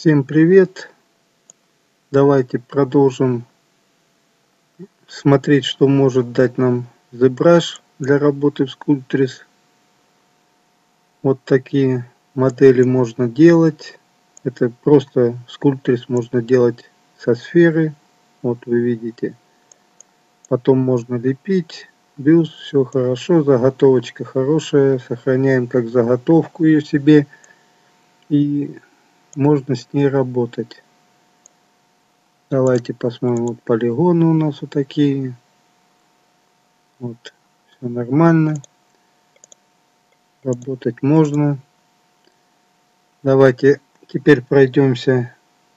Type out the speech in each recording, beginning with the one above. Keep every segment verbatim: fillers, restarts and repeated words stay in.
Всем привет! Давайте продолжим смотреть, что может дать нам ZBrush для работы в Sculptris. Вот такие модели можно делать. Это просто Sculptris можно делать со сферы. Вот вы видите. Потом можно лепить. Бюст, все хорошо, заготовочка хорошая. Сохраняем как заготовку ее себе. И можно с ней работать. Давайте посмотрим, вот полигоны у нас вот такие. Вот, все нормально. Работать можно. Давайте теперь пройдемся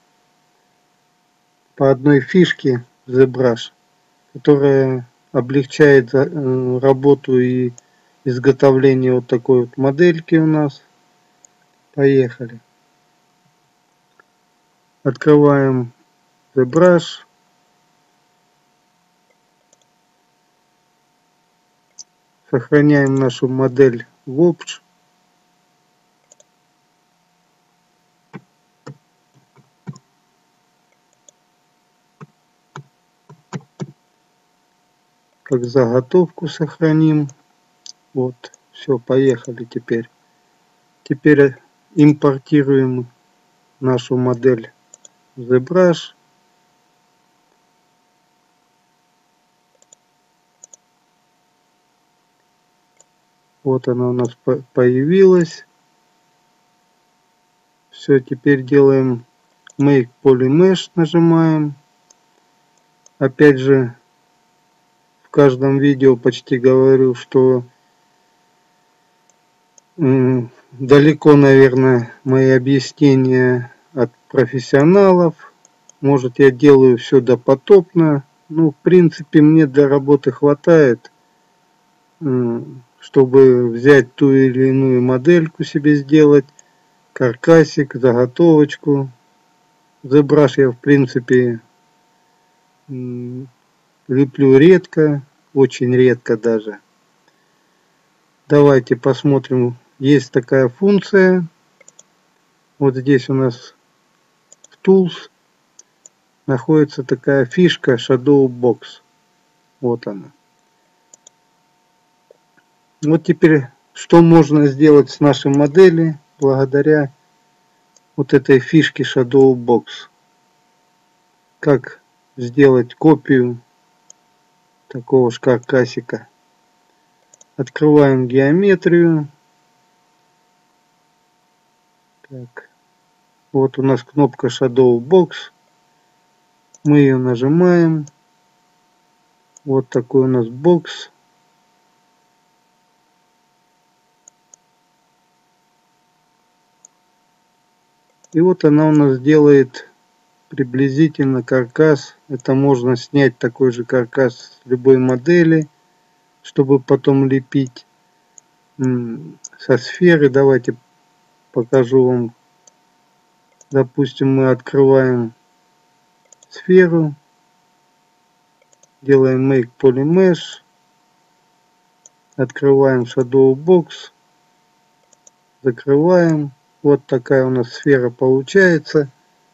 по одной фишке ZBrush, которая облегчает работу и изготовление вот такой вот модельки у нас. Поехали. Открываем ZBrush. Сохраняем нашу модель в Obj. Как заготовку сохраним. Вот, все, поехали теперь. Теперь импортируем нашу модель в ZBrush. Вот она у нас появилась. Все, теперь делаем Make Polymesh, нажимаем. Опять же, в каждом видео почти говорю, что далеко, наверное, мои объяснения от профессионалов. Может, я делаю все допотопно. Ну, в принципе, мне для работы хватает, чтобы взять ту или иную модельку себе сделать, каркасик, заготовочку. ZBrush я, в принципе, леплю редко, очень редко даже. Давайте посмотрим. Есть такая функция. Вот здесь у нас в Tools находится такая фишка Shadow Box. Вот она. Вот теперь, что можно сделать с нашей моделью благодаря вот этой фишке Shadow Box. Как сделать копию такого же каркасика. Открываем геометрию. Так. Вот у нас кнопка Shadow Box. Мы ее нажимаем. Вот такой у нас бокс. И вот она у нас делает приблизительно каркас. Это можно снять такой же каркас с любой модели, чтобы потом лепить со сферы. Давайте покажу вам. Допустим, мы открываем сферу, делаем Make Polymesh, открываем Shadow Box, закрываем. Вот такая у нас сфера получается.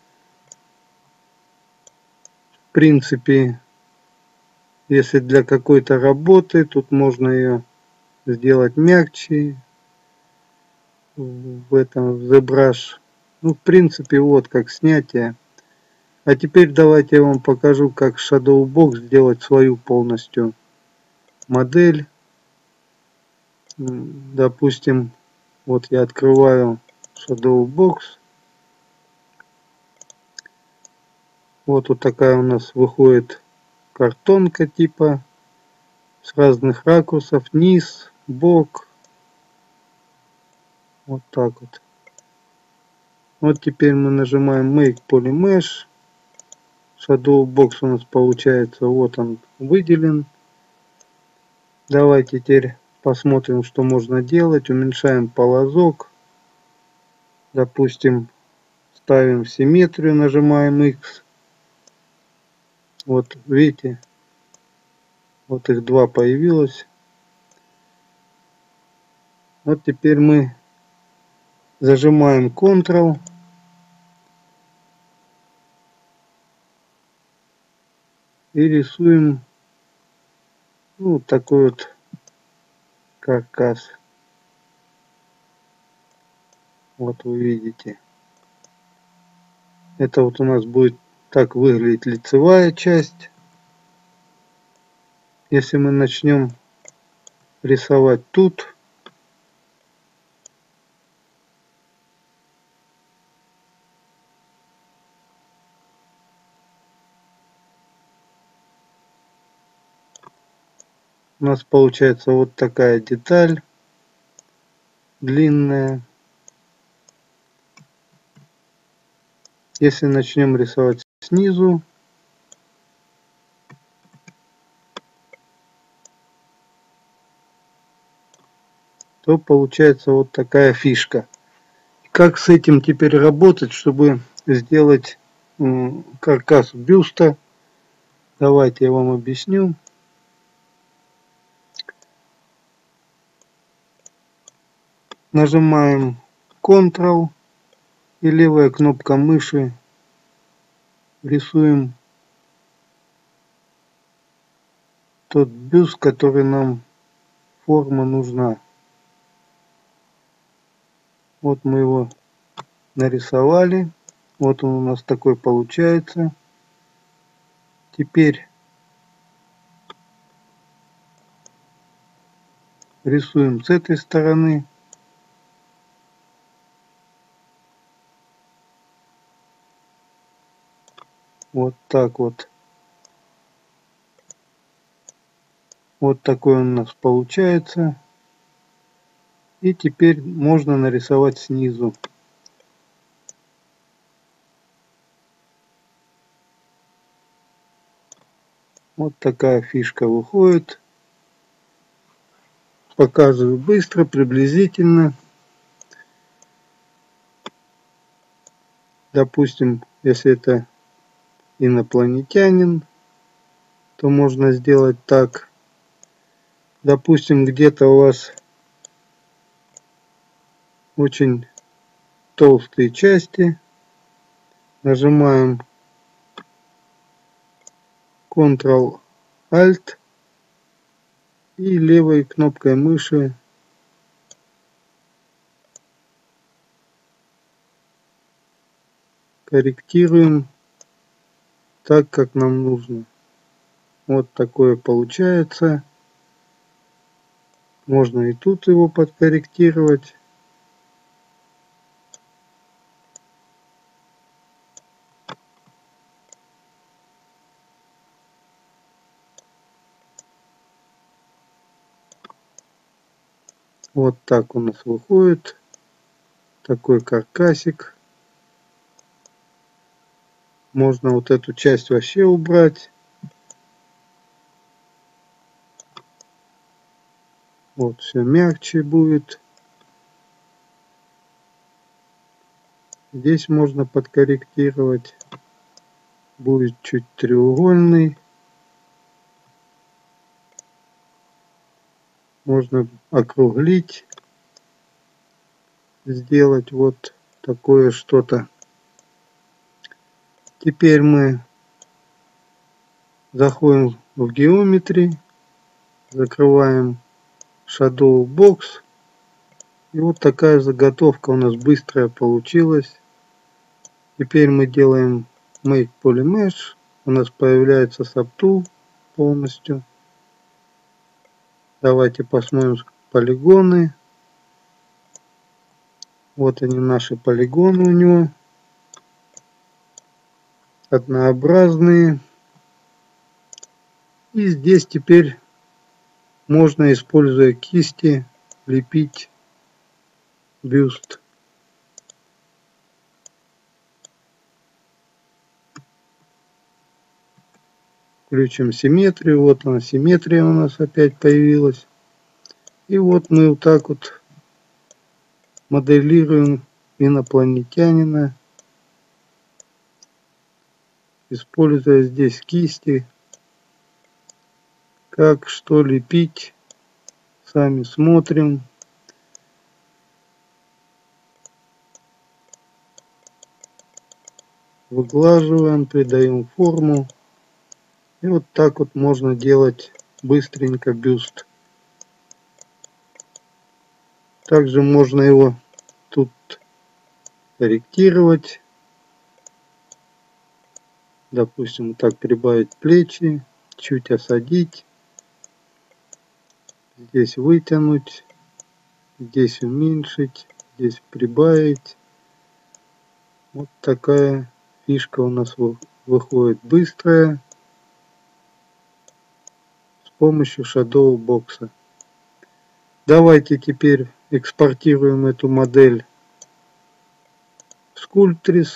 В принципе, если для какой-то работы, тут можно ее сделать мягче в этом в ZBrush. Ну, в принципе, вот как снятие. А теперь давайте я вам покажу, как Shadow Box сделать свою полностью модель. Допустим, вот я открываю Shadow Box. Вот вот такая у нас выходит картонка типа с разных ракурсов, низ, бок. Вот так вот. Вот теперь мы нажимаем Make Polymesh. Shadow Box у нас получается, вот он выделен. Давайте теперь посмотрим, что можно делать. Уменьшаем полозок. Допустим, ставим симметрию, нажимаем X. Вот видите, вот их два появилось. Вот теперь мы зажимаем Ctrl. И рисуем, ну, вот такой вот каркас. Вот вы видите. Это вот у нас будет так выглядеть лицевая часть. Если мы начнем рисовать тут, у нас получается вот такая деталь длинная. Если начнем рисовать снизу, то получается вот такая фишка. Как с этим теперь работать, чтобы сделать каркас бюста? Давайте я вам объясню. Нажимаем контрол и левая кнопка мыши. Рисуем тот бюст, который нам форма нужна. Вот мы его нарисовали. Вот он у нас такой получается. Теперь рисуем с этой стороны. Вот так вот. Вот такой он у нас получается. И теперь можно нарисовать снизу. Вот такая фишка выходит. Показываю быстро, приблизительно. Допустим, если это инопланетянин, то можно сделать так. Допустим, где-то у вас очень толстые части. Нажимаем контрол альт и левой кнопкой мыши корректируем так, как нам нужно. Вот такое получается. Можно и тут его подкорректировать. Вот так у нас выходит такой каркасик. Можно вот эту часть вообще убрать. Вот все мягче будет. Здесь можно подкорректировать. Будет чуть треугольный. Можно округлить. Сделать вот такое что-то. Теперь мы заходим в Geometry. Закрываем Shadow Box. И вот такая заготовка у нас быстрая получилась. Теперь мы делаем Make Polymesh. У нас появляется Subtool полностью. Давайте посмотрим полигоны. Вот они, наши полигоны у него. Однообразные. И здесь теперь можно, используя кисти, лепить бюст. Включим симметрию. Вот она, симметрия у нас опять появилась. И вот мы вот так вот моделируем инопланетянина, используя здесь кисти. Как что лепить, сами смотрим. Выглаживаем, придаем форму. И вот так вот можно делать быстренько бюст. Также можно его тут корректировать. Допустим, вот так прибавить плечи, чуть осадить. Здесь вытянуть, здесь уменьшить, здесь прибавить. Вот такая фишка у нас выходит быстрая с помощью Shadow Box. Давайте теперь экспортируем эту модель в Sculptris.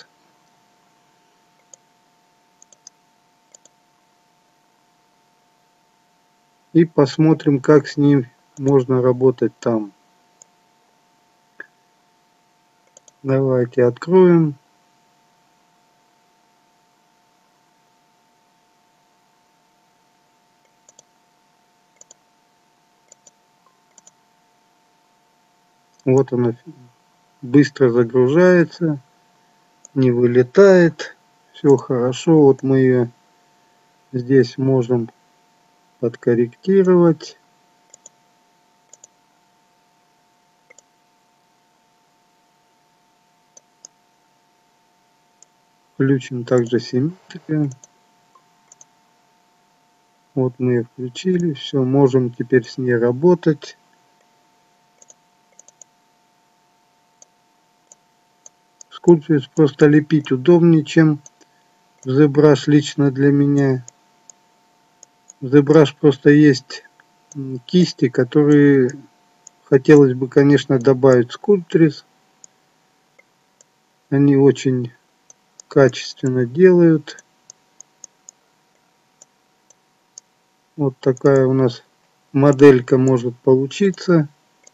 И посмотрим, как с ним можно работать там. Давайте откроем. Вот она быстро загружается, не вылетает. Все хорошо. Вот мы ее здесь можем подкорректировать. Включим также симметрию. Вот мы ее включили. Все, можем теперь с ней работать. Sculptris просто лепить удобнее, чем в ZBrush лично для меня. В ZBrush просто есть кисти, которые хотелось бы, конечно, добавить в Sculptris. Они очень качественно делают. Вот такая у нас моделька может получиться.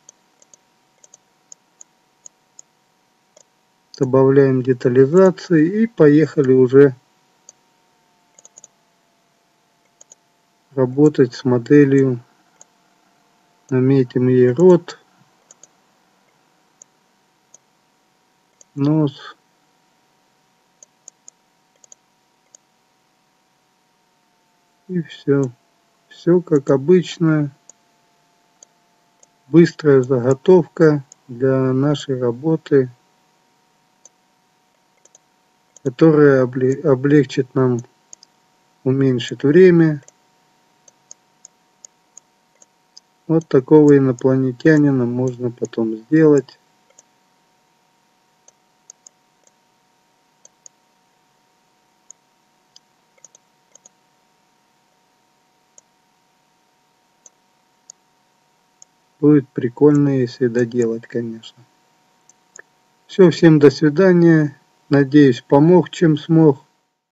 Добавляем детализации и поехали уже работать с моделью. Наметим ей рот, нос. И все. Все как обычно. Быстрая заготовка для нашей работы, которая облегчит нам, уменьшит время. Вот такого инопланетянина можно потом сделать. Будет прикольно, если доделать, конечно. Все, всем до свидания. Надеюсь, помог, чем смог.